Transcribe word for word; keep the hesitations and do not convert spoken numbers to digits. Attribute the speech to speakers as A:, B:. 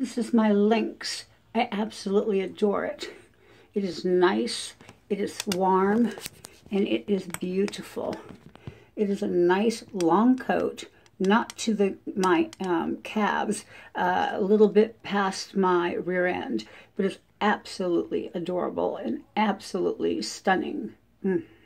A: This is my Lynx. I absolutely adore it. It is nice, it is warm, and it is beautiful. It is a nice long coat, not to the my um, calves, uh, a little bit past my rear end, but it's absolutely adorable and absolutely stunning. Mm.